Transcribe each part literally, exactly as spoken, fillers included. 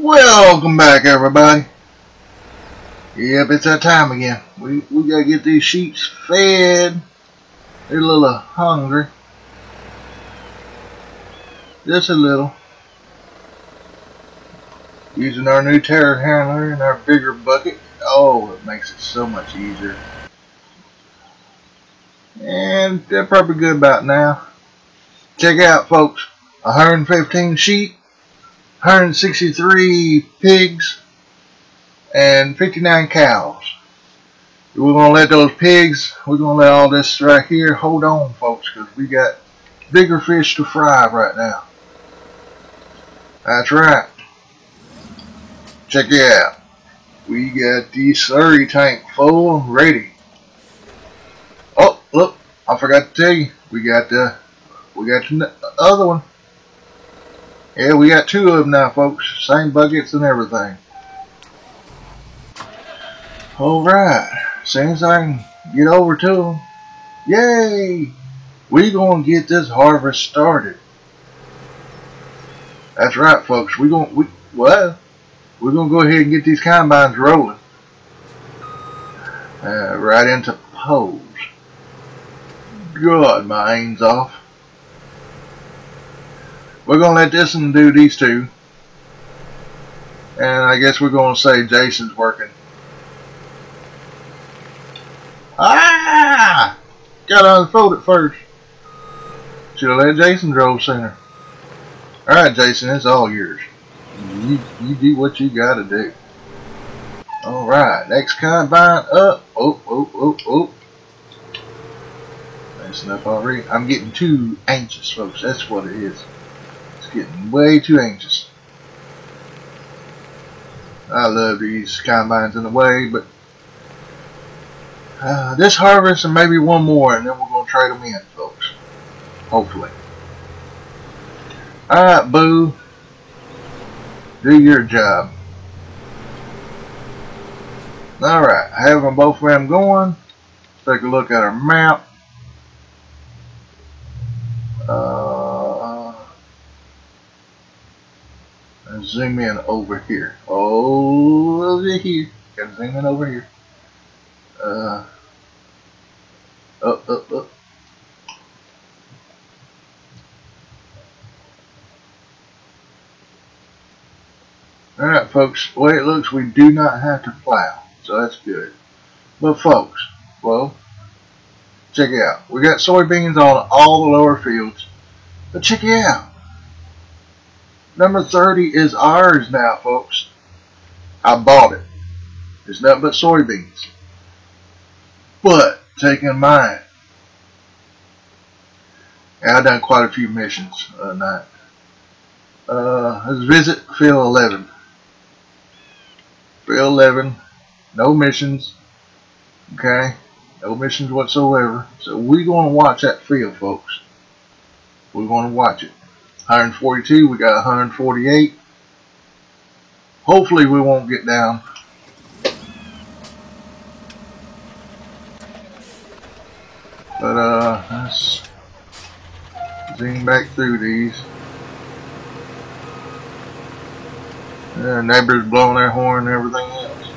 Welcome back, everybody. Yep, it's that time again. We we gotta get these sheep fed. They're a little hungry. Just a little. Using our new terror handler and our bigger bucket. Oh, it makes it so much easier. And they're probably good about now. Check it out, folks. one hundred fifteen sheep, one hundred sixty-three pigs, and fifty-nine cows. We're going to let those pigs, we're going to let all this right here hold on, folks, because we got bigger fish to fry right now. That's right. Check it out. We got the slurry tank full and ready. Oh, look, I forgot to tell you, we got the, we got the other one. Yeah, we got two of them now, folks. Same buckets and everything. Alright, as soon as I can get over to them, yay! We're going to get this harvest started. That's right, folks. We're going, we, well, we're going to go ahead and get these combines rolling. Uh, right into pose. God, my aim's off. We're going to let this one do these two. And I guess we're going to say Jason's working. Ah! Got to unfold it first. Should have let Jason roll center. Alright, Jason, it's all yours. You, you do what you got to do. Alright, next combine up. Oh, oh, oh, oh. Messing up already. I'm getting too anxious, folks. That's what it is. Getting way too anxious. I love these combines in the way, but uh, this harvest and maybe one more, and then we're going to trade them in, folks. Hopefully. Alright, Boo. Do your job. Alright, having both of them going, let's take a look at our map. Uh, Zoom in over here. Oh, over here. Gotta zoom in over here. Uh, up, up, up. Alright, folks. The way it looks, we do not have to plow. So that's good. But, folks, well, check it out. We got soybeans on all the lower fields. But check it out. Number thirty is ours now, folks. I bought it. It's nothing but soybeans. But, take in mind, I've done quite a few missions uh, night. Uh, let's visit field eleven. Field eleven, no missions. Okay, no missions whatsoever. So we're going to watch that field, folks. We're going to watch it. one hundred forty-two, we got one hundred forty-eight. Hopefully we won't get down. But uh, let's zoom back through these. Uh, neighbors blowing their horn and everything else.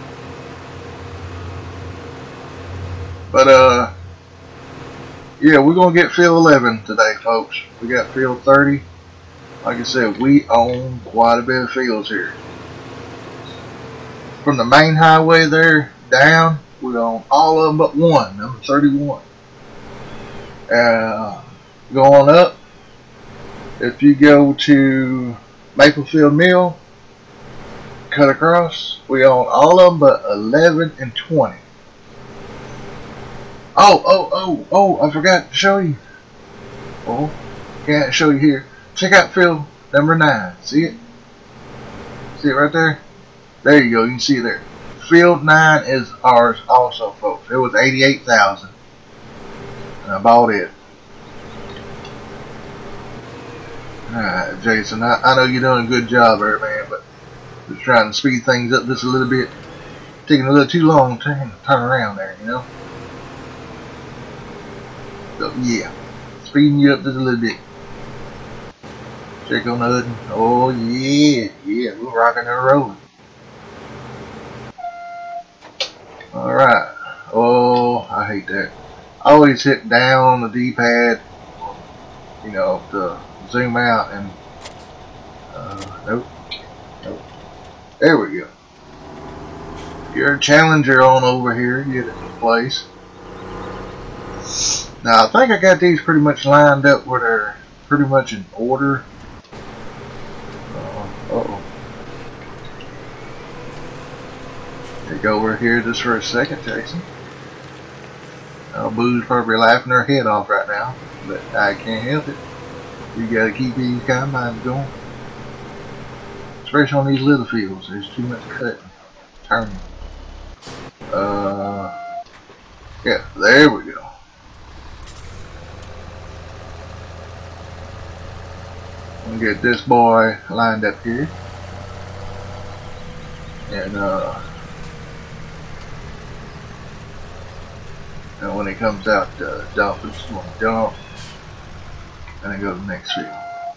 But uh, yeah, we're going to get field eleven today, folks. We got field thirty. Like I said, we own quite a bit of fields here. From the main highway there down, we own all of them but one, number thirty-one. Uh, going up, if you go to Maplefield Mill, cut across, we own all of them but eleven and twenty. Oh, oh, oh, oh, I forgot to show you. Oh, can't show you here. Check out field number nine. See it? See it right there? There you go. You can see it there. Field nine is ours also, folks. It was eighty-eight thousand dollars. And I bought it. Alright, Jason. I, I know you're doing a good job there, man, but just trying to speed things up just a little bit. Taking a little too long to turn, turn around there, you know? So, yeah. Speeding you up just a little bit. Check on nothing. Oh yeah, yeah, we're rocking and rolling. Alright. Oh, I hate that. I always hit down on the D-pad, you know, to zoom out and uh, nope. Nope. There we go. Your Challenger on over here, get it in place. Now I think I got these pretty much lined up where they're pretty much in order. Uh oh. Take over here just for a second, Jason. Oh, Boo's probably laughing her head off right now, but I can't help it. You gotta keep these combines going. Especially on these little fields, there's too much cutting, turning. Uh, yeah, there we go. We'll get this boy lined up here. And, uh, and when he comes out to dump, it's going to dump. And then go to the next field.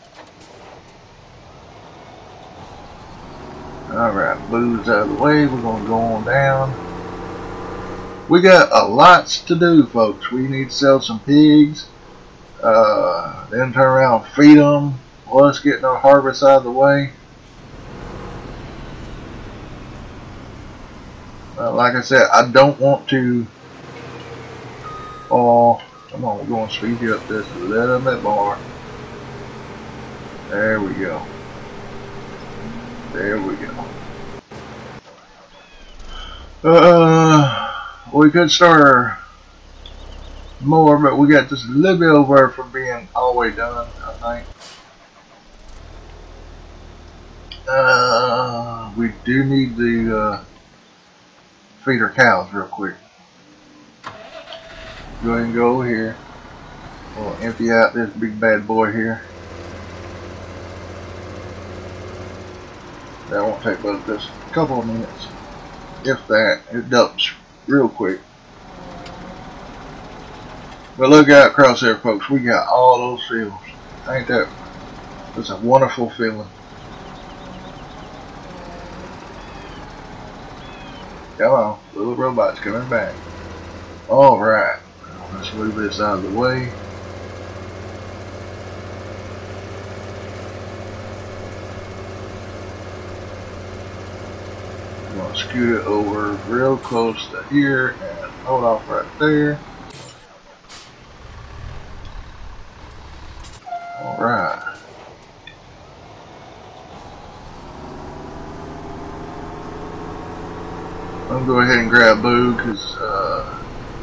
Alright, Boo's out of the way. We're going to go on down. We got a lots to do, folks. We need to sell some pigs. Uh, then turn around and feed them. Plus getting our harvest out of the way. Uh, like I said, I don't want to. Oh, come on, we're going to speed you up just a little bit more. There we go. There we go. Uh, we could start more, but we got just a little bit over from being all the way done, I think. Uh, we do need to uh, feed our cows real quick. Go ahead and go over here. We'll empty out this big bad boy here. That won't take but just a couple of minutes. If that, it dumps real quick. But look out across there, folks. We got all those fields. Ain't that just a wonderful feeling? Come on, little robot's coming back. Alright, let's move this out of the way. I'm going to scoot it over real close to here and hold off right there. Alright. I'm going to go ahead and grab Boo because, uh,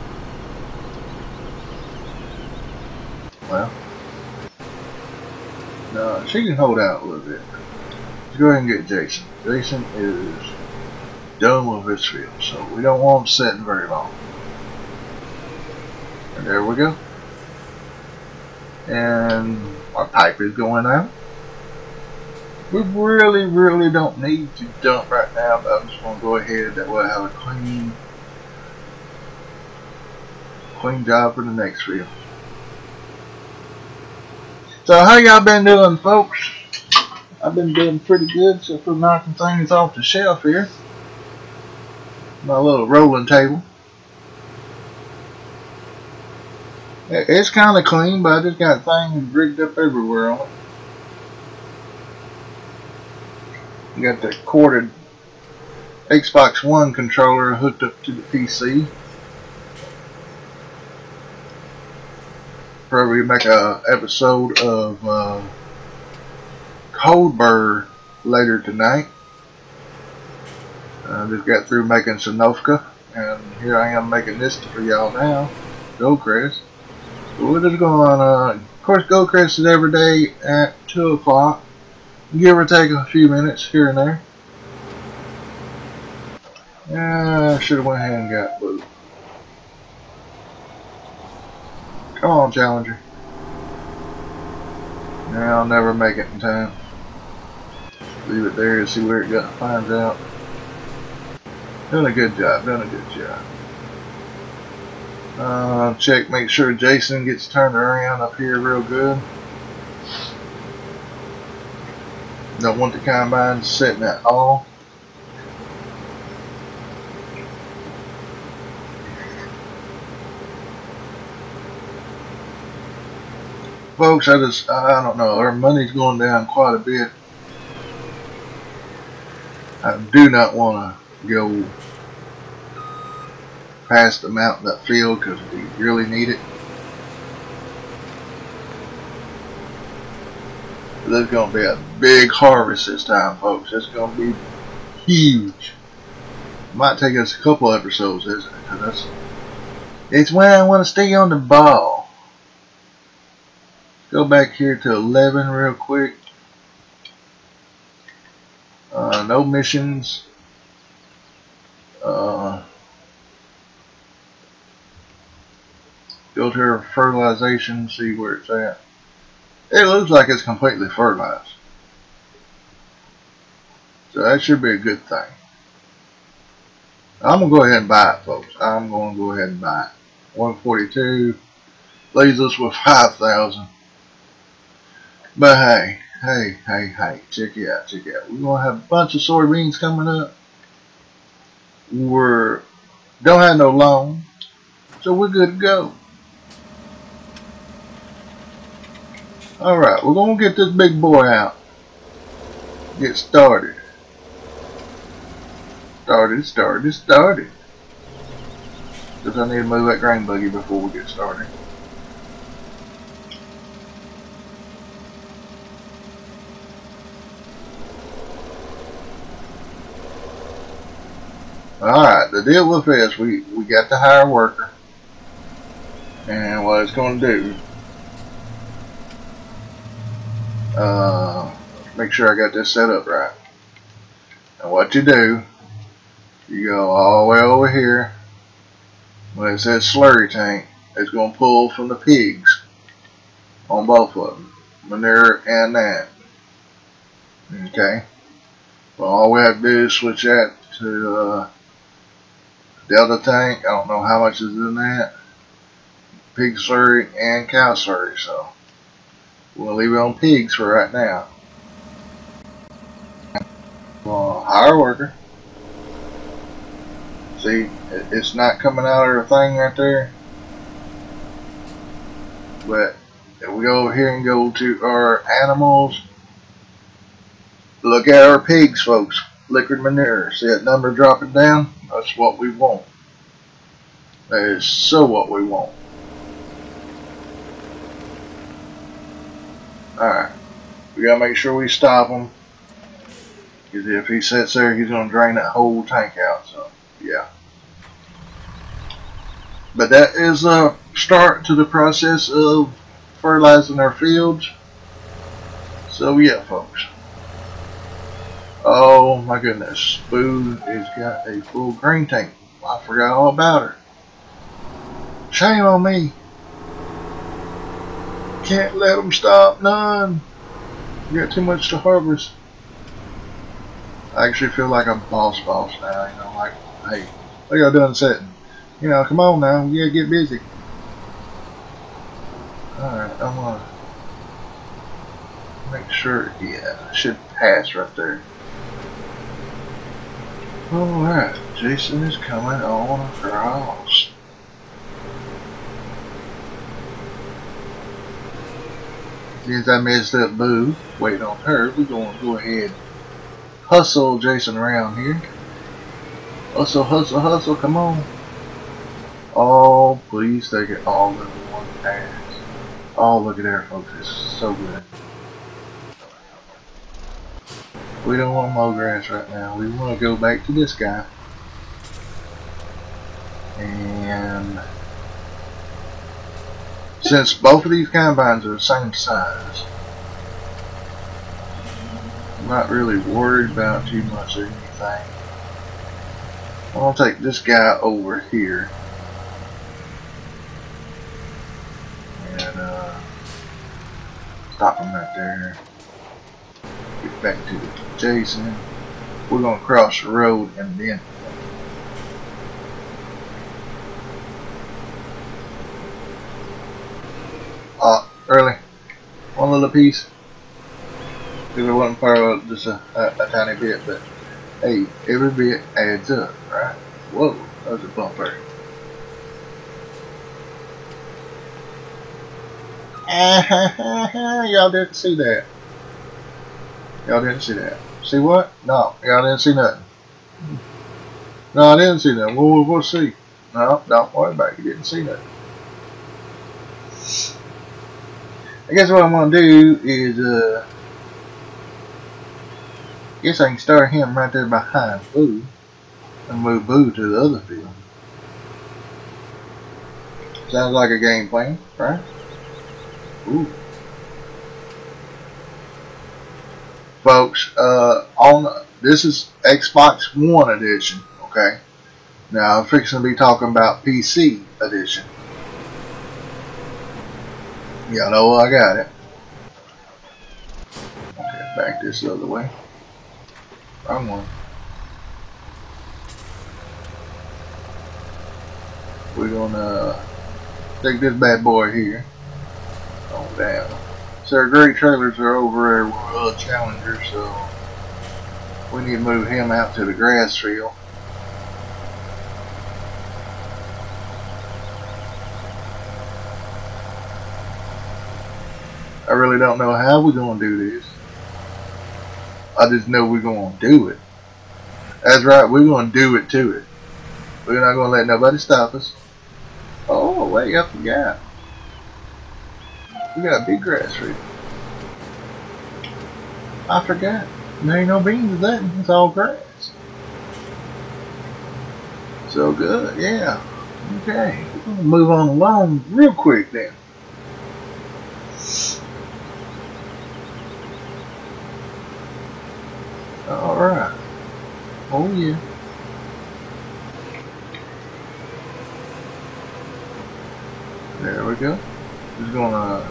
well, no, she can hold out a little bit. Let's go ahead and get Jason. Jason is done with his field, so we don't want him sitting very long. And there we go. And our pipe is going out. We really, really don't need to dump right now, but I'm just going to go ahead. That way I have a clean, clean job for the next field. So how y'all been doing, folks? I've been doing pretty good, so for knocking things off the shelf here. My little rolling table. It's kind of clean, but I just got things rigged up everywhere on it. You got the corded Xbox One controller hooked up to the P C. Probably make a episode of uh, Coldbird later tonight. I just got through making Sanofka, and here I am making this for y'all now. Goldcrest. So we're just going, uh, of course, Goldcrest is every day at two o'clock. Give or take a few minutes here and there. Yeah, I should have went ahead and got Boo. Come on, Challenger. Now I'll never make it in time. Leave it there and see where it got, finds out. Done a good job, done a good job. Uh, check, make sure Jason gets turned around up here real good. Don't want the combine sitting at all. Folks, I just, I don't know, our money's going down quite a bit. I do not want to go past the amount in that field because we really need it. There's going to be a big harvest this time, folks. It's going to be huge. Might take us a couple episodes, isn't it? Cause that's, it's when I want to stay on the ball. Go back here to eleven real quick. Uh, no missions. Uh, go to our fertilization, see where it's at. It looks like it's completely fertilized. So that should be a good thing. I'm going to go ahead and buy it, folks. I'm going to go ahead and buy it. one forty-two leaves us with five thousand. But hey, hey, hey, hey, check it out, check it out. We're going to have a bunch of soybeans coming up. We're, don't have no loan, so we're good to go. Alright, we're going to get this big boy out. Get started. Started, started, started. Because I need to move that grain buggy before we get started. Alright, the deal with this, we, we got to hire a worker. And what it's going to do, uh, make sure I got this set up right. And what you do, you go all the way over here. When it says slurry tank, it's going to pull from the pigs on both of them, manure and that. Okay. Well, all we have to do is switch that to uh, Delta tank. I don't know how much is in that. Pig slurry and cow slurry, so we'll leave it on pigs for right now. We'll hire a worker. See, it's not coming out of the thing right there. But if we go over here and go to our animals, look at our pigs, folks. Liquid manure. See that number dropping down? That's what we want. That is so what we want. Alright. We gotta make sure we stop him. Because if he sits there, he's gonna drain that whole tank out. So, yeah. But that is a start to the process of fertilizing our fields. So, yeah, folks. Oh my goodness, Boo has got a full grain tank. I forgot all about her. Shame on me. Can't let them stop none. We got too much to harvest. I actually feel like I'm boss boss now, you know, like, hey, what y'all doing setting? You know, come on now, yeah, get busy. Alright, I'm gonna make sure, yeah, I should pass right there. Alright, Jason is coming on across. Since I messed up Boo, waiting on her, we're going to go ahead hustle Jason around here. Hustle, hustle, hustle, come on. Oh, please take it all in one pass. Oh, look at there, folks, it's so good. We don't want mow grass right now. We want to go back to this guy. And since both of these combines are the same size, I'm not really worried about too much of anything. I'm going to take this guy over here. And uh, stop him right there. Get back to Jason. We're going to cross the road and then uh, early one little piece. if it wasn't for just a, a, a tiny bit, but hey, every bit adds up, right? Whoa, that was a bumper. Y'all didn't see that. Y'all didn't see that. See what? No, y'all didn't see nothing. No, I didn't see nothing. We'll, we'll see. No, don't worry about it. You didn't see nothing. I guess what I'm going to do is, uh, I guess I can start him right there behind Boo and move Boo to the other field. Sounds like a game plan, right? Ooh. Folks, uh, on this is Xbox One edition, okay? Now I'm fixing to be talking about P C edition. Y'all know I got it. Okay, back this other way. Wrong one. We're gonna take this bad boy here. Oh damn. So our great trailers are over there with uh, Challenger, so we need to move him out to the grass field. I really don't know how we're going to do this. I just know we're going to do it. That's right, we're going to do it to it. We're not going to let nobody stop us. Oh, wait, I forgot. We got a big grass field. I forgot. There ain't no beans of that. It's all grass. So good, yeah. Okay, we're going to move on along real quick then. Alright. Oh yeah. There we go. Just gonna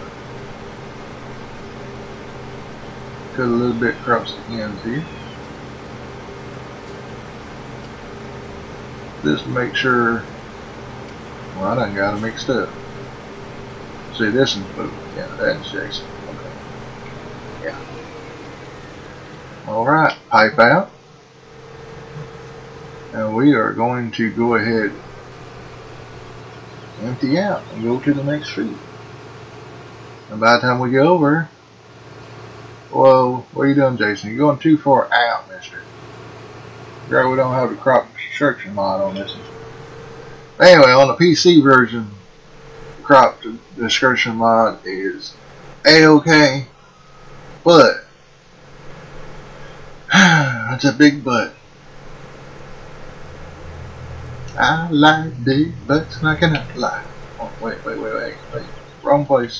cut a little bit across the ends here. Just make sure. Well, I done got it mixed up. See, this is Boo. Yeah, that's Jason. Okay. Yeah. Alright, pipe out. And we are going to go ahead and empty out and go to the next field. And by the time we get over, whoa, what are you doing, Jason? You're going too far out, mister. Girl, we don't have the crop construction mod on this one. Anyway, on the P C version, the crop description mod is A-okay, but it's a big butt. I like big butts and I cannot lie. Oh, wait, wait, wait, wait, wait. Wrong place.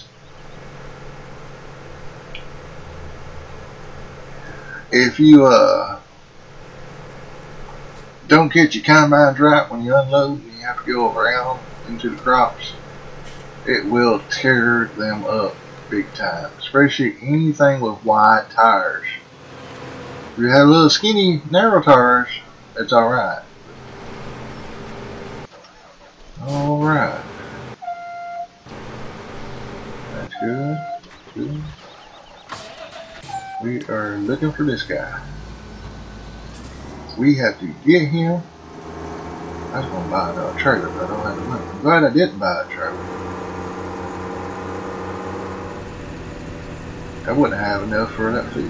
If you uh don't get your combines right when you unload and you have to go around into the crops, it will tear them up big time. Especially anything with wide tires. If you have little skinny narrow tires, it's alright. Alright. That's good. Good. We are looking for this guy. We have to get him. I was going to buy another trailer, but I don't have the money. I'm glad I didn't buy a trailer. I wouldn't have enough for that field.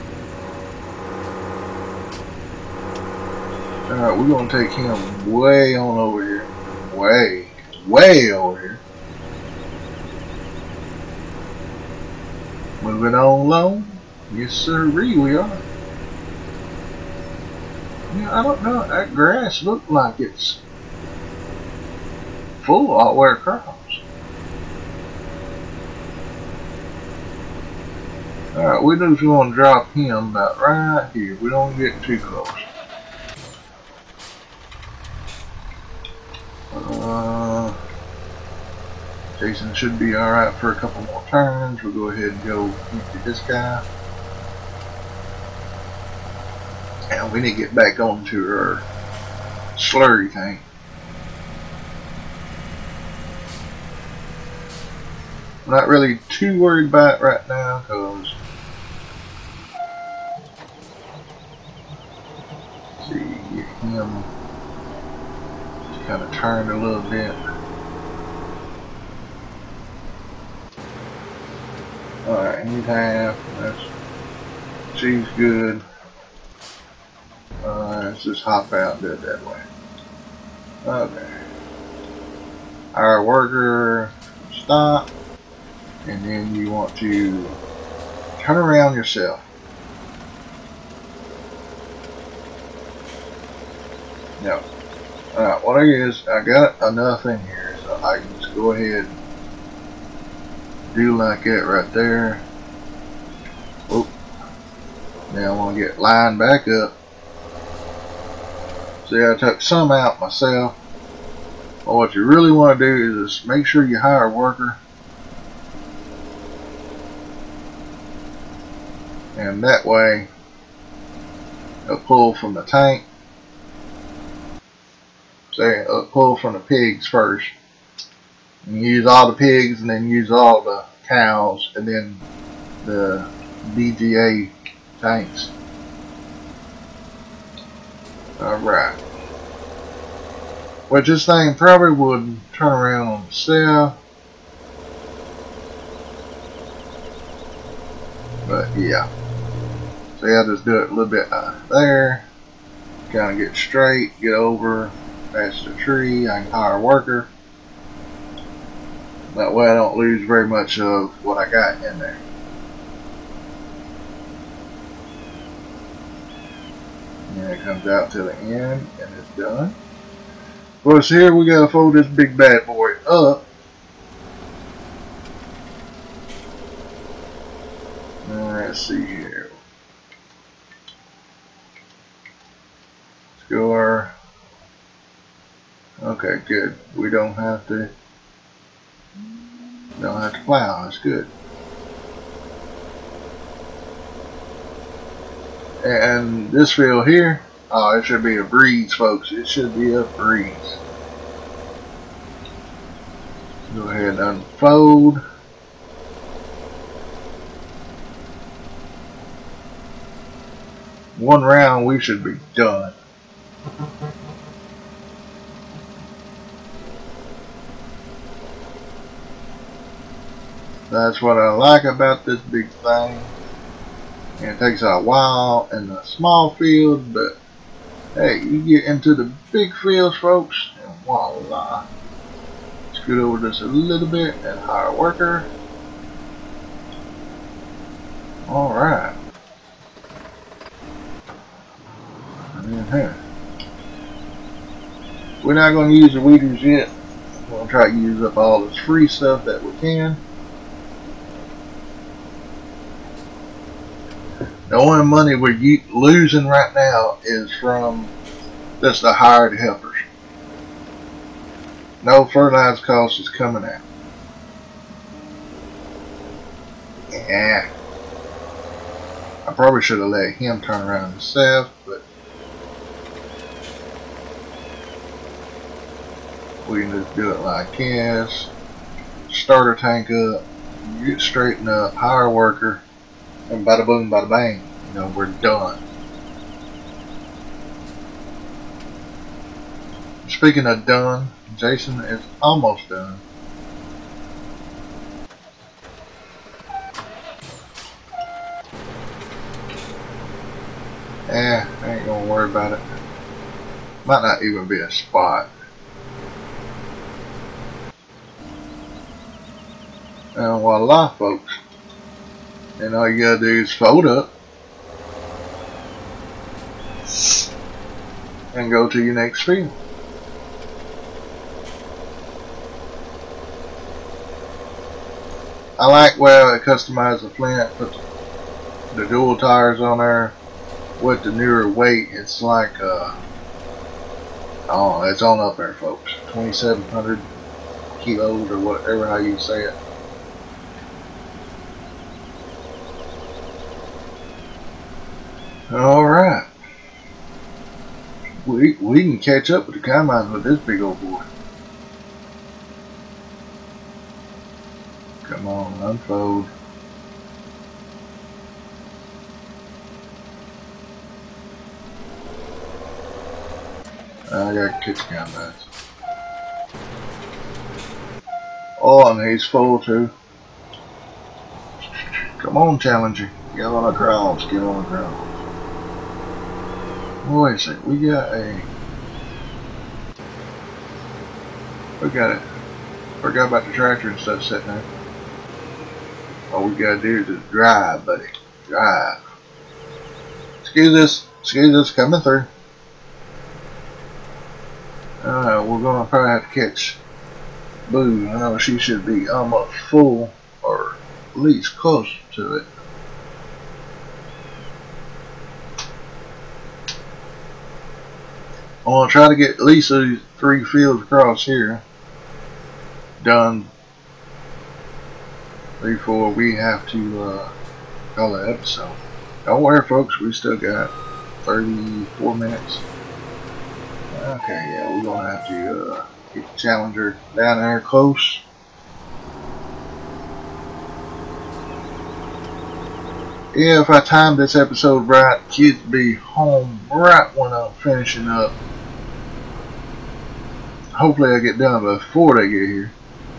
Alright, we're going to take him way on over here. Way, way over here. Moving on low. Yes, sir, we are. Yeah, I don't know. That grass looks like it's full all the way across. Alright, we just want to drop him about right here. We don't get too close. Uh, Jason should be alright for a couple more turns. We'll go ahead and go empty this guy. And we need to get back onto our slurry tank. I'm not really too worried about it right now because him just kind of turned a little bit. Alright, he's half. That's, she's good. Uh, let's just hop out and do it that way. Okay. Our worker, stop. And then you want to turn around yourself. Now, uh, what I is, I got enough in here, so I can just go ahead and do like that right there. Oop. Now I want to get lined back up. See, I took some out myself. But what you really want to do is just make sure you hire a worker. And that way, it'll pull from the tank. Say, it'll pull from the pigs first. And use all the pigs, and then use all the cows, and then the D G A tanks. Alright. Which this thing probably would turn around on itself. But yeah. So yeah, just do it a little bit uh, there. Kind of get straight, get over past the tree. I can hire a worker. That way I don't lose very much of what I got in there. And it comes out to the end and it's done. Of course, here we gotta fold this big bad boy up. Let's see here. Let's go our. Okay, good. We don't have to. Don't have to plow. That's good. And this field here, oh, it should be a breeze, folks. It should be a breeze. Go ahead and unfold. One round, we should be done. That's what I like about this big thing. And it takes a while in the small field, but hey, you get into the big fields, folks, and voila. Scoot over just a little bit and hire a worker. Alright. We're not going to use the weeders yet. We're going to try to use up all this free stuff that we can. The only money we're losing right now is from just the hired helpers. No fertilizer cost is coming out. Yeah. I probably should have let him turn around himself, but we can just do it like this. Start our tank up, get straightened up, hire a worker, and bada boom, bada bang. You know, we're done. Speaking of done, Jason is almost done. Eh, I ain't gonna worry about it. Might not even be a spot. And voila, folks. And all you gotta do is fold up and go to your next field. I like where I customize the Flint, put the dual tires on there with the newer weight. It's like, uh, oh, it's on up there, folks. twenty-seven hundred kilos or whatever, how you say it. Alright. We, we can catch up with the combines with this big old boy. Come on, unfold. I got kitchen combines. Oh, and he's full too. Come on, Challenger. Get on the grounds. Get on the grounds. Wait a second. We got a. We got it. Forgot about the tractor and stuff sitting there. All we gotta do is just drive, buddy. Drive. Excuse us. Excuse us coming through. Uh, we're gonna probably have to catch Boo. I know she should be almost full, or at least close to it. I'm gonna try to get at least these three fields across here done before we have to uh, call the episode. Don't worry, folks. We still got thirty-four minutes. Okay, yeah, we're gonna have to uh, get the Challenger down there close. Yeah, if I timed this episode right, kids be home right when I'm finishing up. Hopefully I get done before they get here.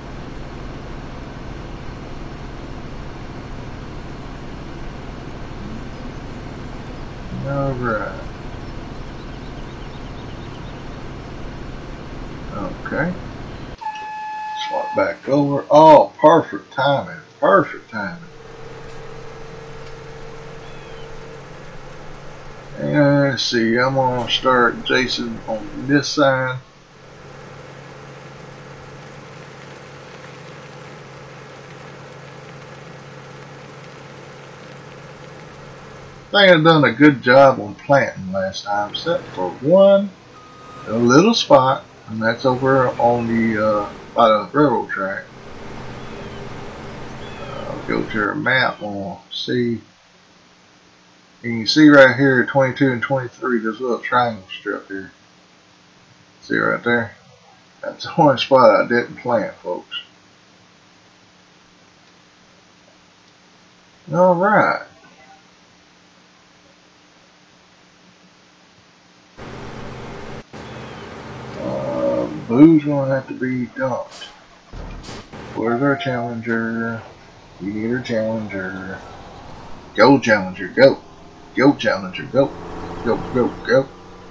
Alright. Okay. Swap back over. Oh, perfect timing. Perfect timing. And let's see, I'm going to start Jason on this side. I think I've done a good job on planting last time, except for one a little spot, and that's over on the uh, by the railroad track. Uh, I'll go to our map and we'll see. You can see right here, twenty-two and twenty-three, this little triangle strip here. See right there? That's the only spot I didn't plant, folks. Alright. Uh, Boo's going to have to be dumped. Where's our Challenger? We need our Challenger. Go, Challenger, go. Go, Challenger, go. Go, go, go.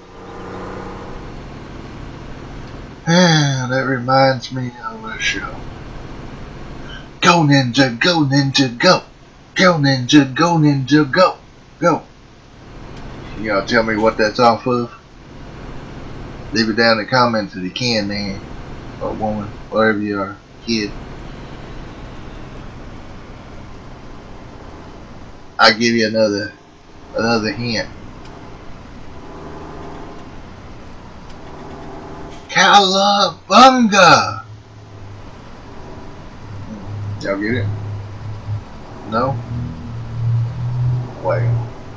Ah, that reminds me of a show. Go, Ninja, go, Ninja, go. Go, Ninja, go, Ninja, go. Go. Y'all tell me what that's off of? Leave it down in the comments if you can, man. Or woman, whatever you are, kid. I'll give you another another hint. Cowabunga! Y'all get it? No? Wait.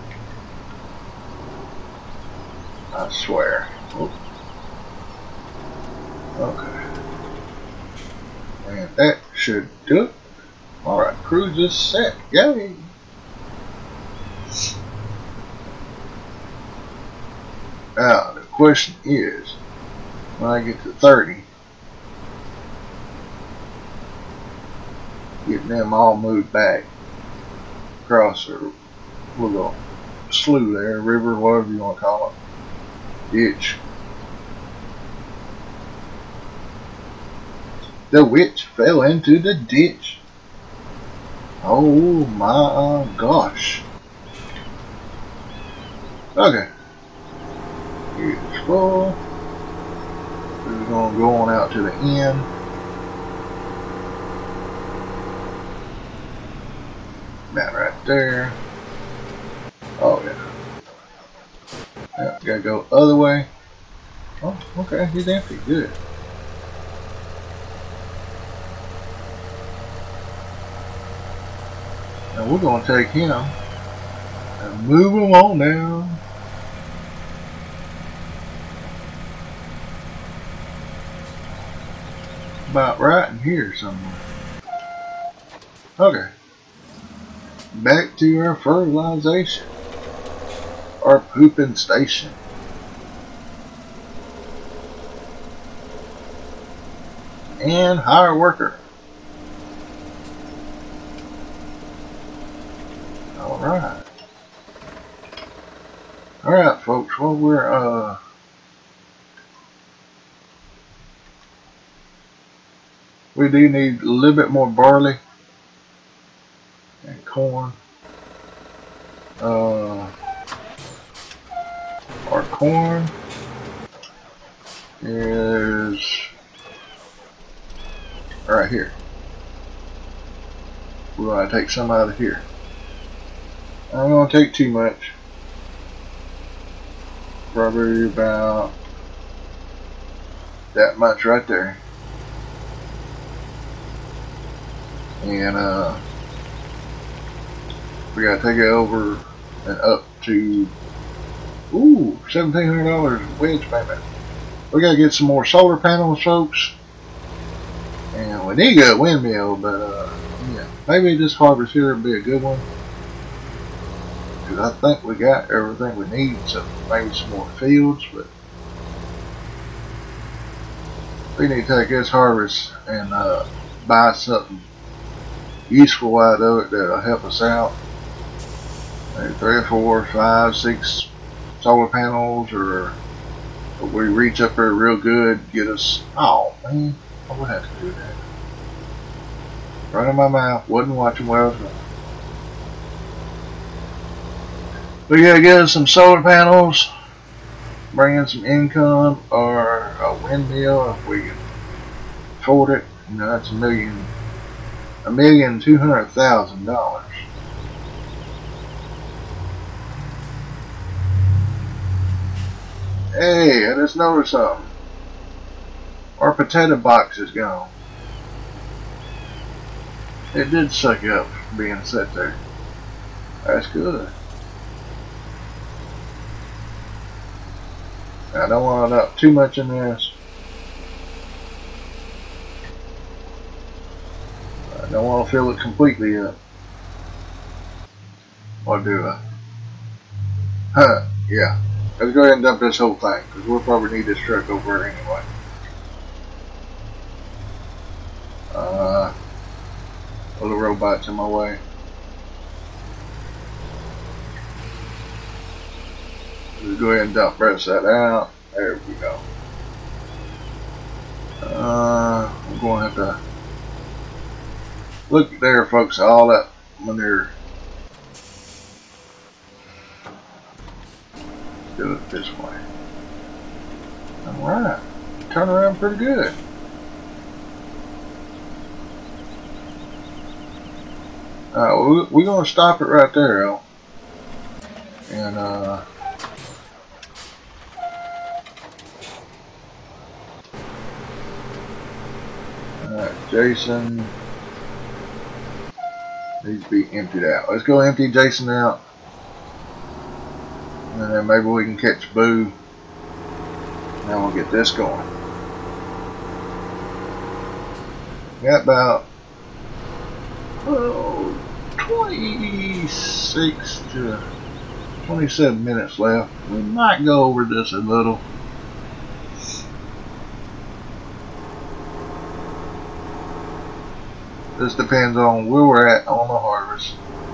I swear. Oh. Okay. And that should do it. Alright, cruise is set. Yay! Now, the question is, when I get to thirty, getting them all moved back across the little slough there, river, whatever you want to call it, ditch. The witch fell into the ditch. Oh my gosh. Okay. It's full. We're going to go on out to the end. That right there. Oh yeah. Yep, gotta go other way. Oh, okay, he's empty. Good. Now we're going to take him and move him on down. About right in here somewhere. Okay. Back to our fertilization. Our pooping station. and hire a worker. Alright. Alright folks, well we're uh we do need a little bit more barley and corn. Uh our corn is right here. We're going to take some out of here. I'm going to take too much. Probably about that much right there. And uh, we got to take it over and up to ooh seventeen hundred dollars wedge payment. We got to get some more solar panels, folks. And we need to get a windmill, but uh, yeah, maybe this harvest here will be a good one. Because I think we got everything we need, so maybe some more fields, but we need to take this harvest and uh, buy something useful out of it that'll help us out. Maybe three or four, five, six solar panels, or if we reach up there real good, get us. Oh man, I would have to do that. Right in my mouth, wasn't watching where I was going. We gotta get us some solar panels, bring in some income, or a windmill if we can afford it. You know, that's a million, a million two hundred thousand dollars. Hey, I just noticed something. Our potato box is gone. It did suck up being set there. That's good. I don't want to up too much in this. I don't want to fill it completely up. Or do I? Huh, yeah. Let's go ahead and dump this whole thing, because we'll probably need this truck over there anyway. Uh, little robot's in my way. Let's go ahead and dump the rest of that out. There we go. Uh, I'm going to have to look there, folks. All that manure. Do it this way. Alright. Turn around pretty good. Alright, we're going to stop it right there, though. And, uh... alright, Jason needs to be emptied out. Let's go empty Jason out. And then maybe we can catch Boo. Now we'll get this going. Got about oh, twenty-six to twenty-seven minutes left. We might go over this a little. This depends on where we're at on the harvest.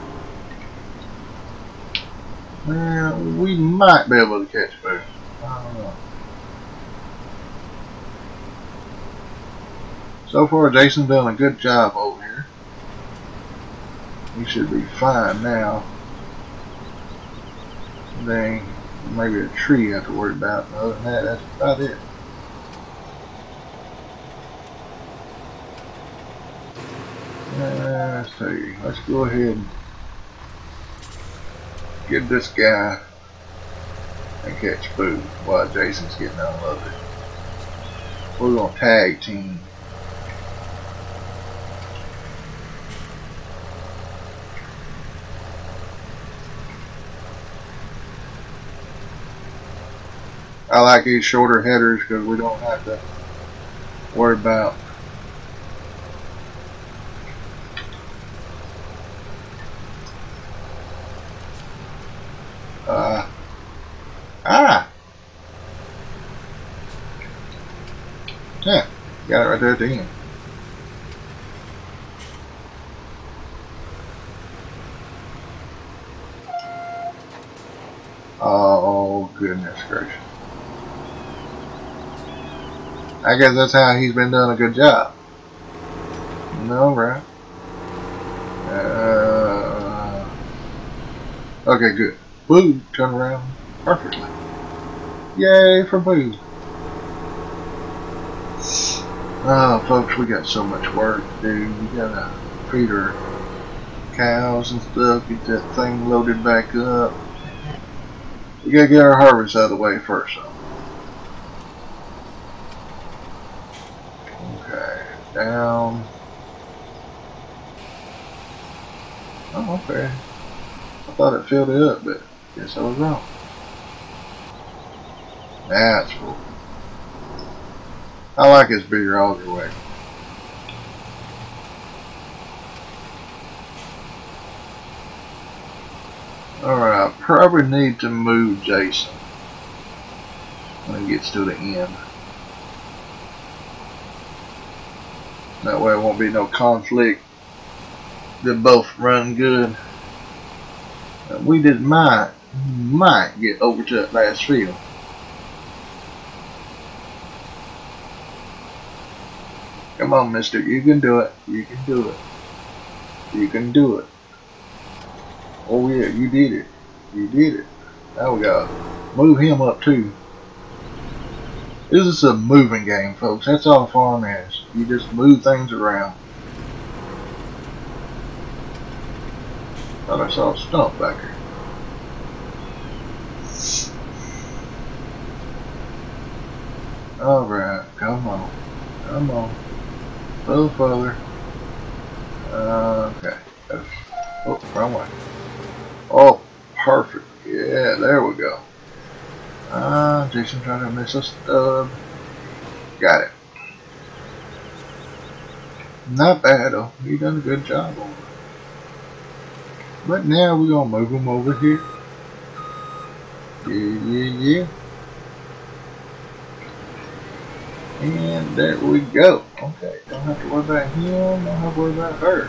Well, we might be able to catch Boo. I don't know. So far, Jason's done a good job over here. He should be fine now. Then maybe a tree I have to worry about. Other than that, that's about it. Uh, let's see. Let's go ahead and get this guy and catch Boo while Jason's getting unloaded. We're gonna tag team. I like these shorter headers because we don't have to worry about uh, ah yeah Got it right there at the end. Oh, goodness gracious. I guess that's how he's been doing a good job. No, right? Uh, okay, good. Boo, turn around perfectly. Yay for Boo. Oh, folks, we got so much work to do. We gotta feed our cows and stuff, get that thing loaded back up. We gotta get our harvest out of the way first, though. Okay, down. Oh, okay. I thought it filled it up, but guess I was wrong. That's cool. I like this bigger auger wagon. Alright, I probably need to move Jason when he gets to the end. That way it won't be no conflict. They both run good. Uh, we just might, might get over to that last field. Come on, mister, you can do it. You can do it. You can do it. Oh yeah, you did it. You did it. Now we gotta move him up too. This is a moving game, folks. That's all a farm is. You just move things around. Thought I saw a stump back here. Alright, come on. Come on. A little further. Uh, okay. Oh, wrong way. Oh, perfect. Yeah, there we go. Ah, uh, Jason trying to miss a stub. Got it. Not bad though. He done a good job on it. But now we're gonna move him over here. Yeah, yeah, yeah. And there we go. Okay, don't have to worry about him. Don't have to worry about her.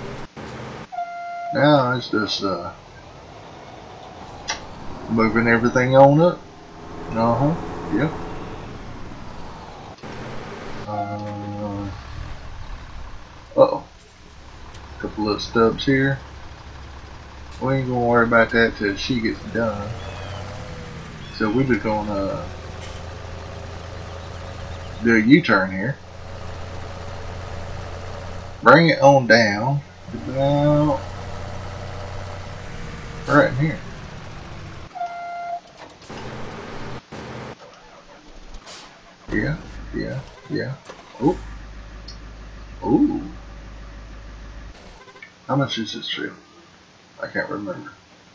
Now it's just uh, moving everything on up. Uh huh. Yep. Uh oh. Couple of stubs here. We ain't gonna worry about that till she gets done. So we're just gonna do a U-turn here. Bring it on down. About right in here. Yeah, yeah, yeah. Oh. Ooh. How much is this field? I can't remember.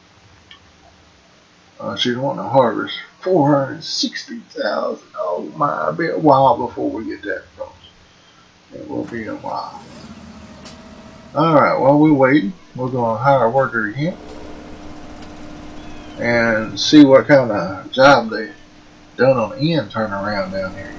Uh, she's wanting to harvest four hundred sixty thousand. Oh my, it'll be a while before we get that across. It will be a while. Alright, while we're waiting, we're going to hire a worker again and see what kind of job they done on the end turnaround down here.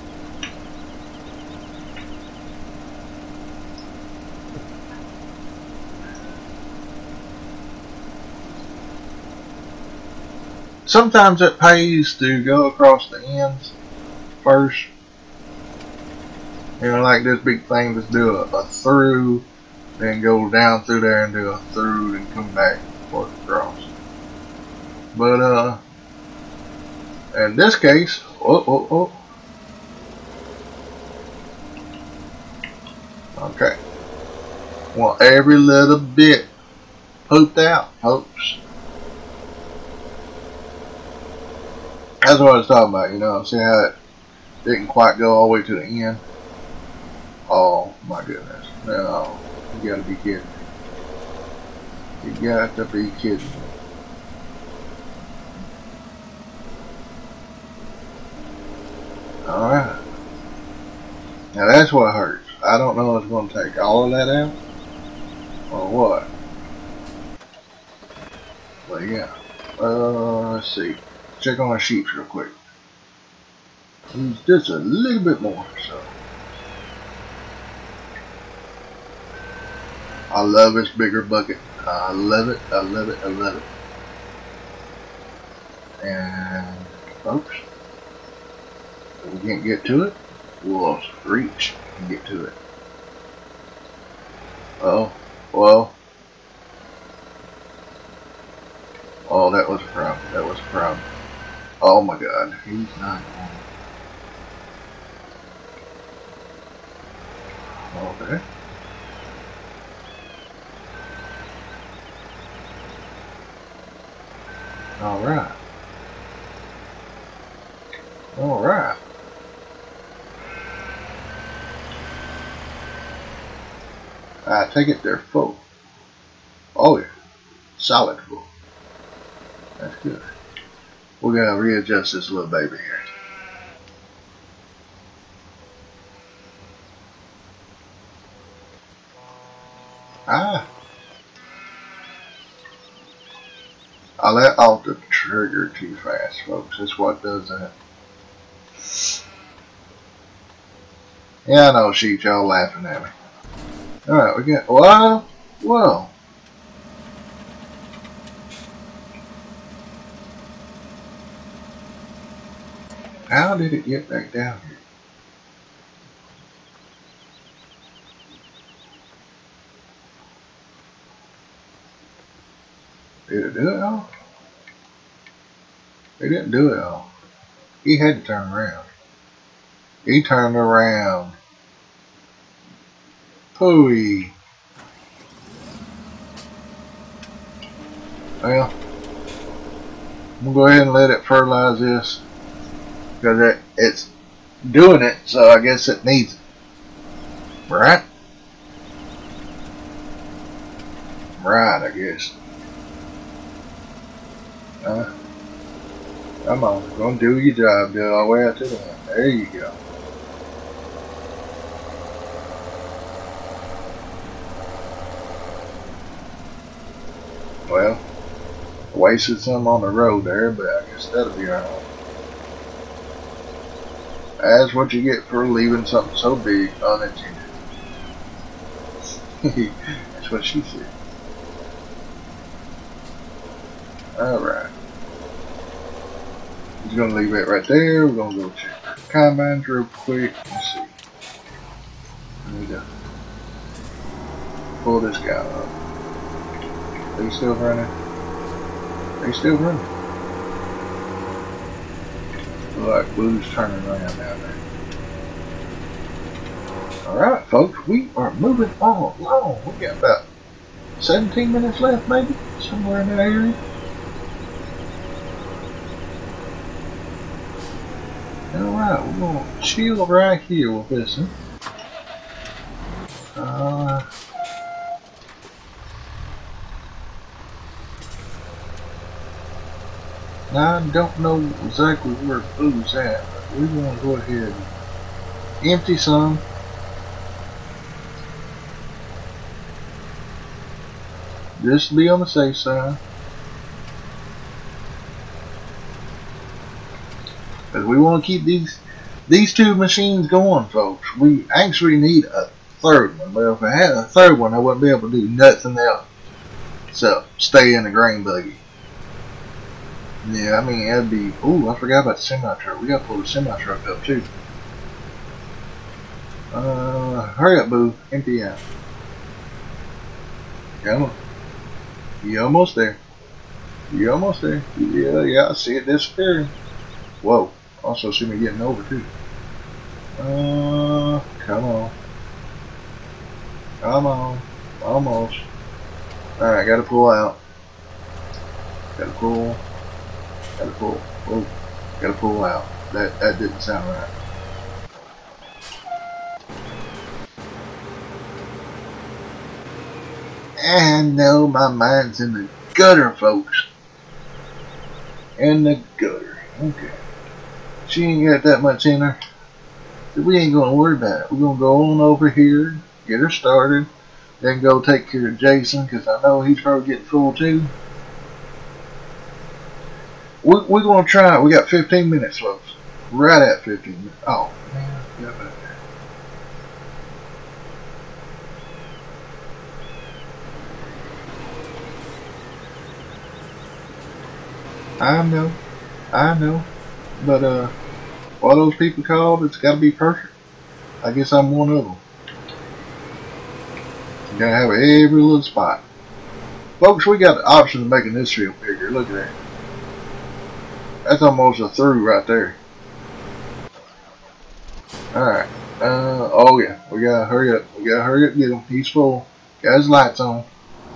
Sometimes it pays to go across the ends first. You know, like this big thing, just do a, a through, then go down through there and do a through, then come back for the cross. But uh, in this case, oh, oh, oh. Okay. Want every little bit pooped out, folks. That's what I was talking about, you know. See how it didn't quite go all the way to the end? Oh my goodness. No, you gotta be kidding me. You got to be kidding me. Alright. Now that's what hurts. I don't know if it's going to take all of that out or what. But yeah. Uh, let's see. Check on our sheep real quick. Just a little bit more, so I love this bigger bucket. I love it. I love it. I love it. And folks, if we can't get to it, we'll reach and get to it. Oh, well. Oh, that was a problem. That was a problem. Oh my God, he's not going. Okay. All right. All right. I take it they're full. Oh yeah, solid full. That's good. We're gonna readjust this little baby here. Ah. I let off the trigger too fast, folks. That's what does that. Yeah, I know, sheep. Y'all laughing at me. Alright, we get. Well, well. How did it get back down here? Did it do it all? It didn't do it all. He had to turn around. He turned around. Pooey. Well, I'm gonna go ahead and let it fertilize this because it, it's doing it, so I guess it needs it. Right? Right, I guess. Uh, come on, gonna do your job, do it all the way out to the end. There you go. Well, wasted some on the road there, but I guess that'll be alright. That's what you get for leaving something so big unattended. That's what she said. Alright. He's gonna leave it right there. We're gonna go check our combines real quick. Let's see. Let me go. Pull this guy up. Are they still running? They still running. Look like Blue's turning around down there. Alright, folks, we are moving on along. We got about seventeen minutes left, maybe? Somewhere in that area. Alright, we're going to chill right here with this one. Uh, now, I don't know exactly where Blue's at, but we're going to go ahead and empty some. Just to be on the safe side. Because we want to keep these these two machines going, folks. We actually need a third one. But if I had a third one, I wouldn't be able to do nothing else except stay in the grain buggy. Yeah, I mean, that'd be... Ooh, I forgot about the semi-truck. We got to pull the semi-truck up, too. Uh, hurry up, Boo. Empty out. Come on. You almost there. You almost there. Yeah, yeah, I see it disappearing. Whoa. Also see me getting over, too. Uh, come on. Come on. Almost. Alright, gotta pull out. Gotta pull. Gotta pull. Whoa. Gotta pull out. That, that didn't sound right. And no, my mind's in the gutter, folks. In the gutter. Okay. She ain't got that much in her. So we ain't gonna worry about it. We're gonna go on over here, get her started, then go take care of Jason, because I know he's probably getting full too. We, we're gonna try it. We got fifteen minutes, folks. Right at fifteen minutes. Oh, man. Yeah, I know, I know, but uh, what those people called, it's got to be perfect. I guess I'm one of them. You gotta have every little spot. Folks, we got the option of making this field bigger. Look at that. That's almost a through right there. Alright. Uh, oh yeah. We gotta hurry up. We gotta hurry up and get him. He's full. Got his lights on.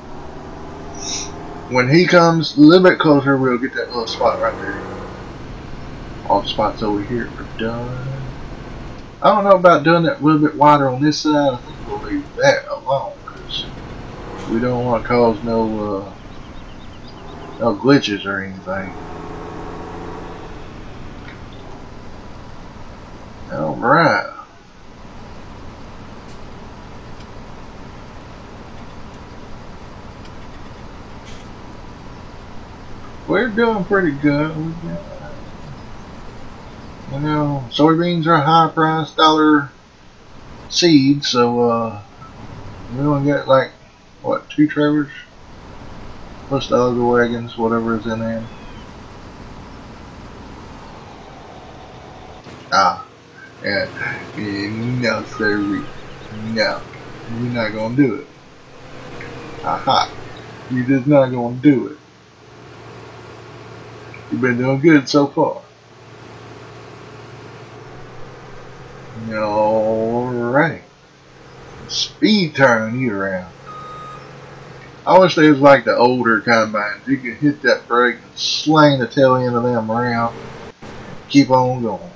When he comes a little bit closer, we'll get that little spot right there. All the spots over here are done. I don't know about doing it a little bit wider on this side. I think we'll leave that alone because we don't want to cause no uh, no glitches or anything. All right. We're doing pretty good. We got, you know, soybeans are a high price dollar seed, so uh, we only get like what, two trailers plus the other wagons, whatever is in there. Ah, yeah, yeah, no, sir, no, you're not gonna do it. Aha, you're just not gonna do it. You've been doing good so far. Alright. Speed turn you around. I wish they was like the older combines. You could hit that brake and slang the tail end of them around. Keep on going.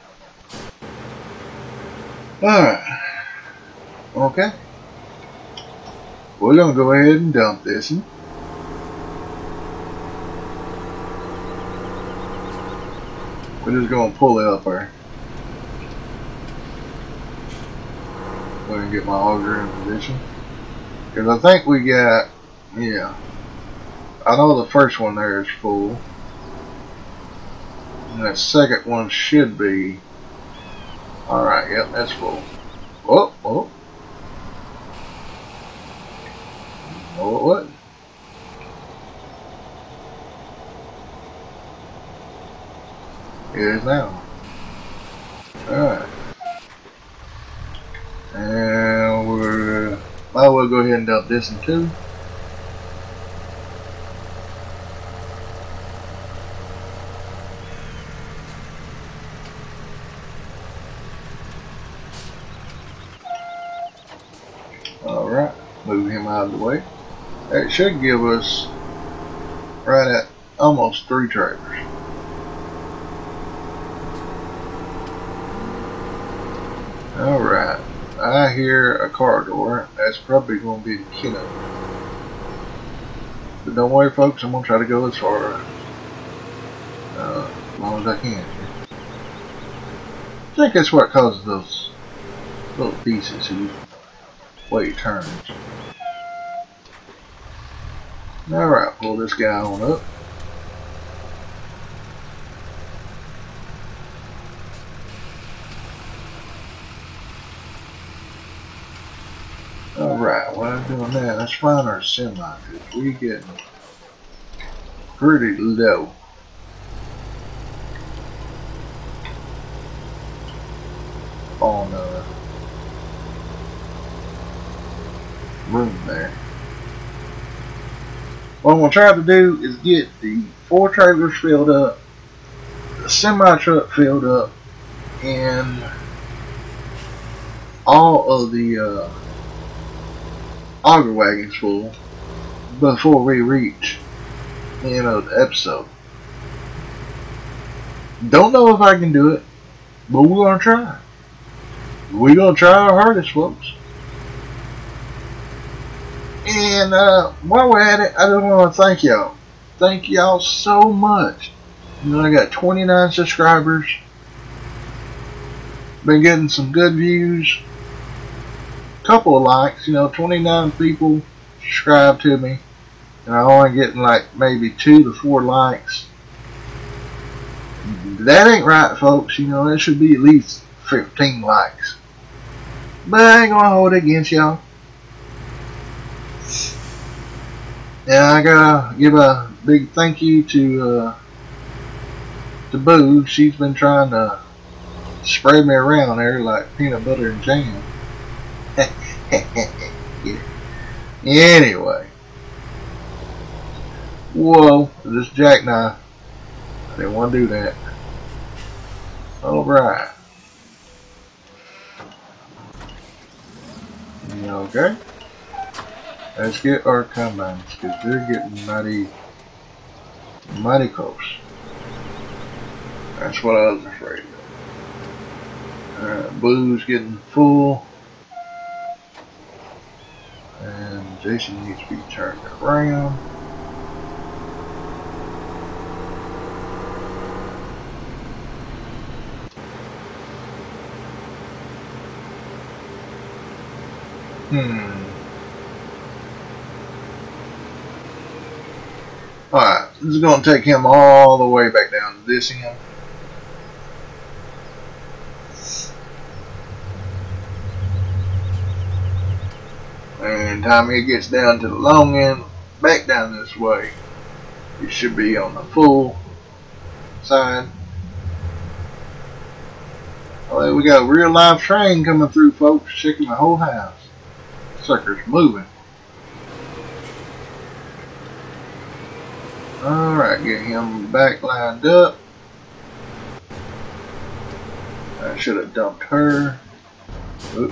Alright. Okay. We're gonna go ahead and dump this one. We're just gonna pull it up there. Go ahead and get my auger in position. Because I think we got, yeah. I know the first one there is full. And that second one should be. Alright, yep, that's full. Oh, oh. Oh, it wasn't. It is now. Alright. And we're, well, we'll go ahead and dump this in too. Alright, move him out of the way. That should give us right at almost three trailers. Alright, I hear a car door. That's probably going to be the kiddo. But don't worry, folks, I'm going to try to go as far uh, as long as I can. I think that's what causes those little pieces who way it turns. Alright, pull this guy on up. Alright, while I'm doing that, let's find our semi, because we getting pretty low. On the room there. What I'm going to try to do is get the four trailers filled up, the semi truck filled up, and all of the uh, auger wagons full before we reach the end of the episode. Don't know if I can do it, but we're going to try. We're going to try our hardest, folks. And uh, while we're at it, I just want to thank y'all. Thank y'all so much. You know, I got twenty-nine subscribers. Been getting some good views. Couple of likes. You know, twenty-nine people subscribe to me. And I'm only getting like maybe two to four likes. That ain't right, folks. You know, there should be at least fifteen likes. But I ain't gonna hold it against y'all. Yeah, I gotta give a big thank you to uh, to Boo. She's been trying to spread me around there like peanut butter and jam. Yeah. Anyway. Whoa, this jackknife. I didn't want to do that. Alright. Okay. Let's get our combines because they're getting mighty, mighty close. That's what I was afraid of. Alright, Boo's getting full. And Jason needs to be turned around. Hmm. Alright, this is going to take him all the way back down to this end. And time he gets down to the long end, back down this way, he should be on the full side. Well, we got a real live train coming through, folks, shaking the whole house. Sucker's moving. Alright, get him back lined up. I should have dumped her. Oops.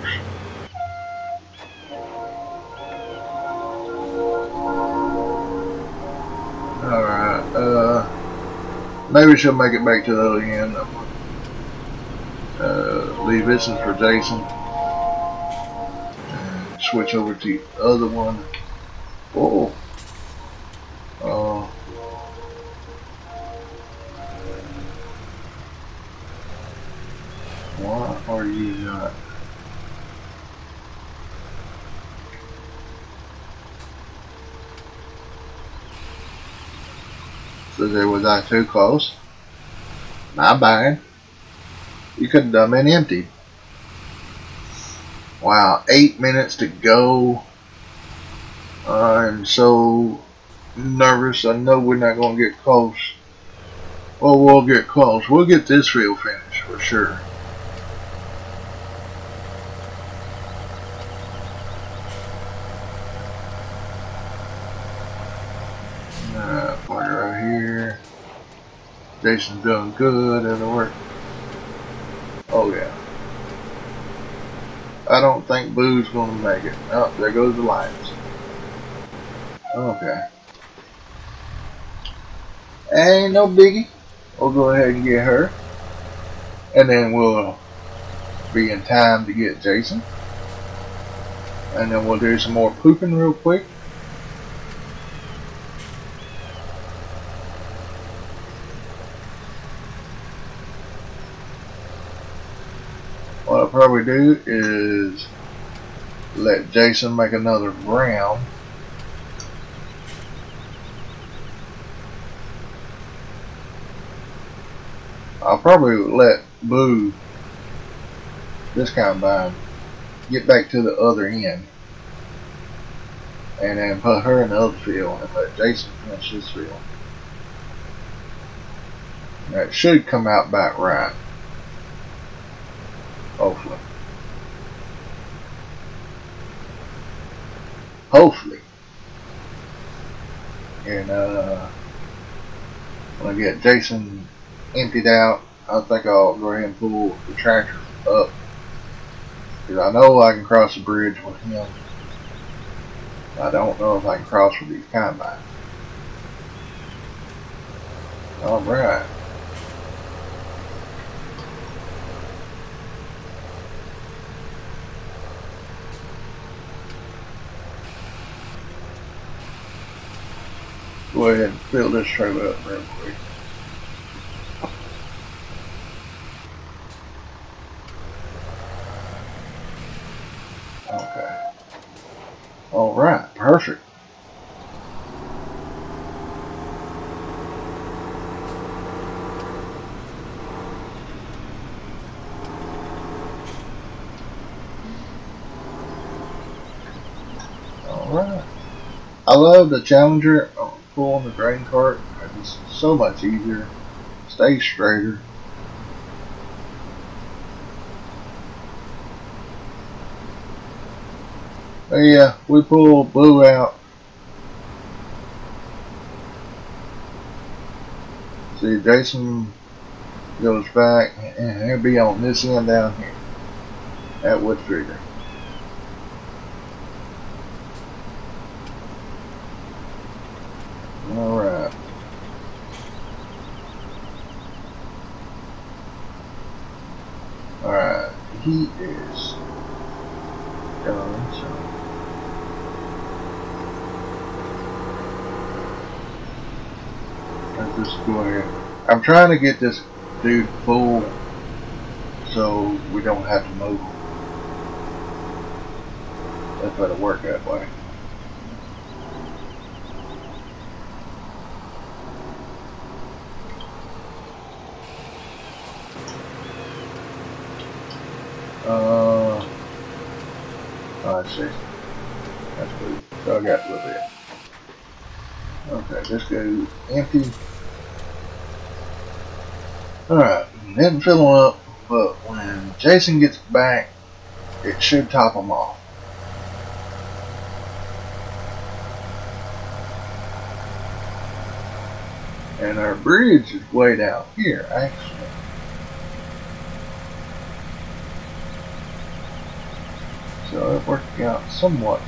Alright, uh, maybe she'll make it back to the other end. Uh, leave this one for Jason. And switch over to the other one. Oh. Uh, why are you not? So there was I too close. My bad. You could have done been empty. Wow, eight minutes to go. I'm so nervous. I know we're not going to get close. Well, we'll get close. We'll get this field finished for sure. Uh, point right here. Jason's doing good at the work. Oh yeah. I don't think Boo's gonna make it. Oh, there goes the lights. Okay. Ain't no biggie. We'll go ahead and get her. And then we'll be in time to get Jason. And then we'll do some more pooping real quick. What I'll probably do is let Jason make another round. I'll probably let Boo, this combine, get back to the other end. And then put her in the other field and let Jason finish this field. That should come out back right. Hopefully. Hopefully. And uh, when I get Jason emptied out, I think I'll go ahead and pull the tractor up. Because I know I can cross the bridge with him. I don't know if I can cross with these combines. Alright. Go ahead and fill this trailer up real quick. Okay. Alright, perfect. Alright. I love the Challenger. Pulling the grain cart. It's so much easier. stay straighter. But yeah, we pulled Blue out. See, Jason goes back, and he'll be on this end down here at Wood Trigger. Alright. Alright, he is gone, so let's just go ahead. I'm trying to get this dude full so we don't have to move him. That's better work that way. Uh, oh, I see. That's good. So I got a little bit. Okay, let's go empty. Alright, didn't fill them up, but when Jason gets back, it should top them off. And our bridge is way down here, actually. So it worked out somewhat.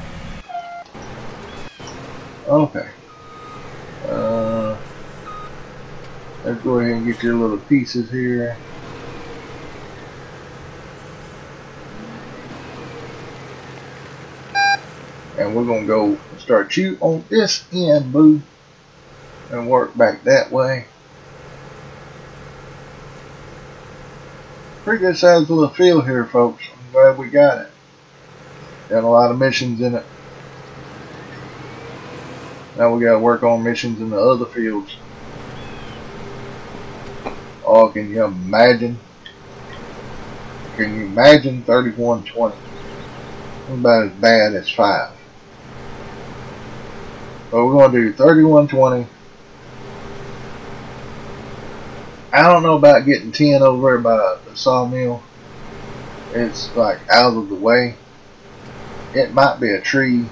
Okay. Uh, let's go ahead and get your little pieces here. And we're gonna go start you on this end, boo, and work back that way. Pretty good sized little field here, folks. I'm glad we got it. Got a lot of missions in it. Now we gotta work on missions in the other fields. Oh, can you imagine? Can you imagine thirty-one twenty? About as bad as five. So we're gonna do thirty-one twenty. I don't know about getting ten over there by the sawmill. It's like out of the way. It might be a tree.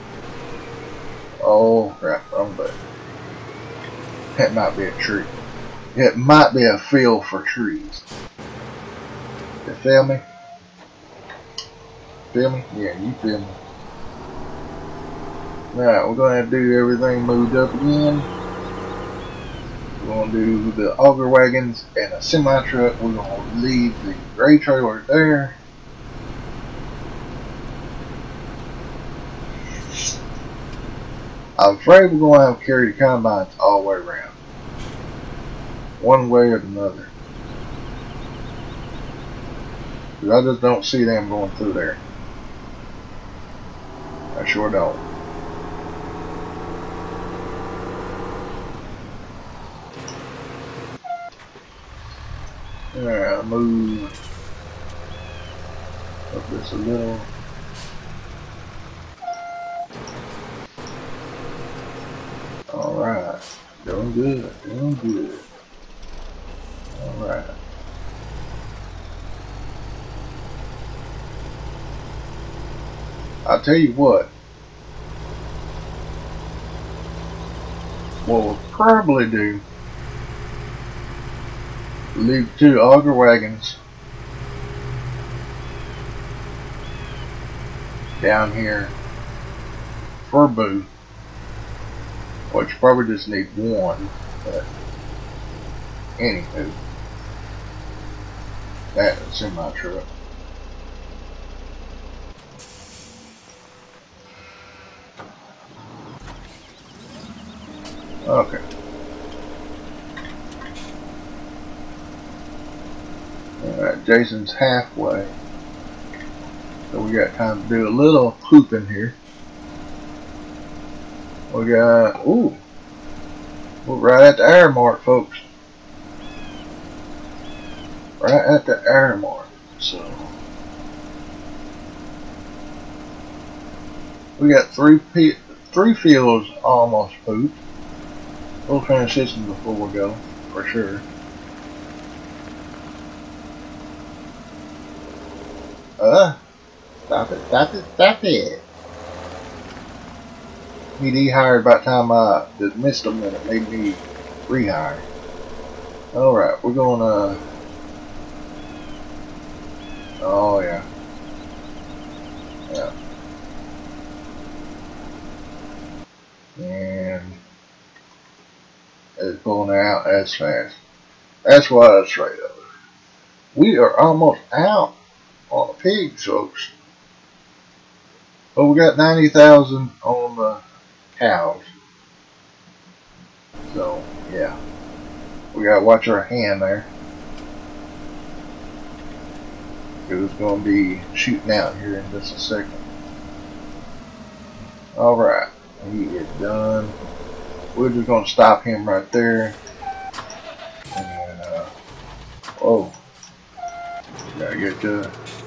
Oh crap, wrong button. It might be a tree. It might be a field for trees. You feel me? Feel me? Yeah, you feel me. Now we're gonna have to do everything moved up again. We're gonna do the auger wagons and a semi truck. We're gonna leave the gray trailer there. I'm afraid we're going to have to carry the combines all the way around. One way or another. Because I just don't see them going through there. I sure don't. Alright, move up this a little. Alright, doing good, doing good. Alright. I'll tell you what. What we'll probably do, leave two auger wagons down here for Boo. Which probably just need one, but anywho, that is in my truck. Okay. Alright, Jason's halfway. So we got time to do a little pooping here. We got, ooh, we're right at the air mark, folks. Right at the air mark. So, we got three three fields almost pooped. We'll finish this one before we go, for sure. Uh, stop it, stop it, stop it. He dehired about time I just missed him and it made me rehire. Alright, we're gonna... Oh, yeah. Yeah. And it's pulling out as fast. That's what I was afraid of. We are almost out on the pigs, folks. But we got ninety thousand on the cows. So, yeah. We gotta watch our hand there. Because it's gonna be shooting out here in just a second. Alright. He is done. We're just gonna stop him right there. And, uh, oh. Gotta get to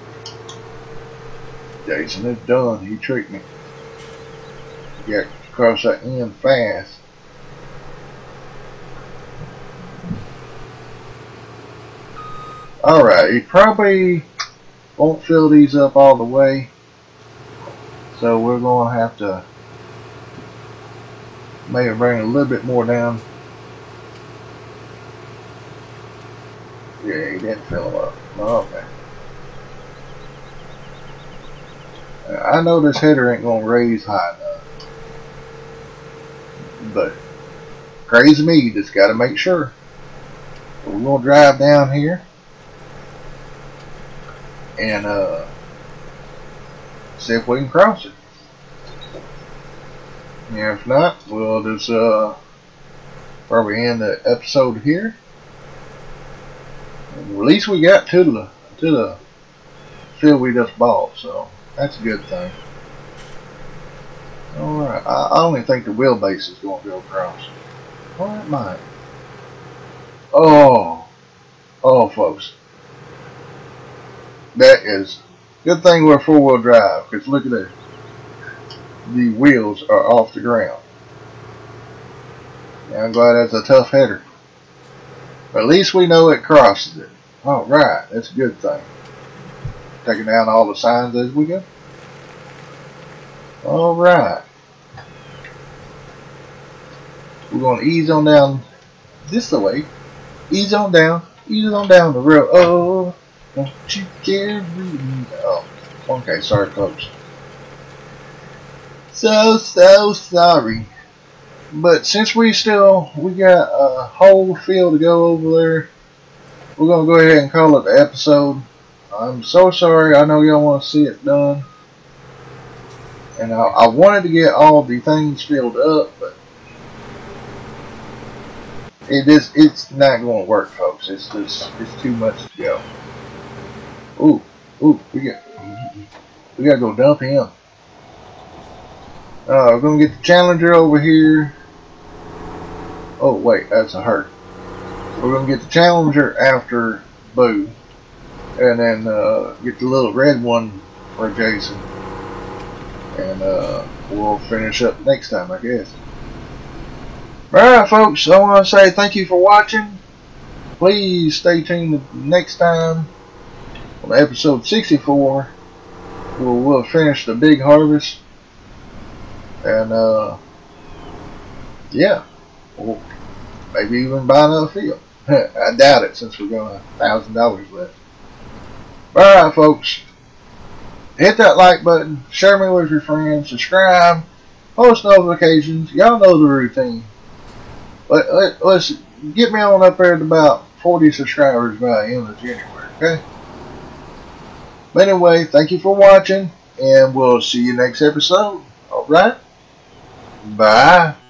Jason is done. He tricked me. Got to cross that end fast. Alright, he probably won't fill these up all the way. So we're going to have to maybe bring a little bit more down. Yeah, he didn't fill them up. Oh, okay. I know this header ain't going to raise high enough. But, crazy me, you just got to make sure. So we're going to drive down here. And, uh, see if we can cross it. And if not, we'll just, uh, probably end the episode here. And at least we got to the, to the field we just bought, so that's a good thing. Alright, I, I don't even think the wheelbase is going to go across. Well, it might. Oh, oh, folks. That is good thing we're four-wheel drive, because look at this. The wheels are off the ground. Yeah, I'm glad that's a tough header. But at least we know it crosses it. Alright, that's a good thing. Taking down all the signs as we go. Alright. We're going to ease on down this way. Ease on down. Ease on down the road. Oh, don't you dare me. Oh, okay, sorry folks. So, so sorry. But since we still, we got a whole field to go over there, we're going to go ahead and call it the episode. I'm so sorry. I know y'all want to see it done. And I, I wanted to get all the things filled up, but it is, it's not going to work, folks. It's just, it's too much to go. Ooh, ooh, we got, we got to go dump him. Uh, we're going to get the Challenger over here. Oh, wait, that's a hurt. We're going to get the Challenger after Boo. And then uh, get the little red one for Jason. And uh, we'll finish up next time, I guess. Alright, folks, I want to say thank you for watching. Please stay tuned next time on episode sixty-four. Where we'll finish the big harvest. And, uh, yeah, we'll maybe even buy another field. I doubt it, since we're going to have a thousand dollars left. Alright, folks, hit that like button, share me with your friends, subscribe, post notifications. Y'all know the routine. Let, let, let's get me on up there to about forty subscribers by the end of January, okay? But anyway, thank you for watching, and we'll see you next episode. Alright? Bye.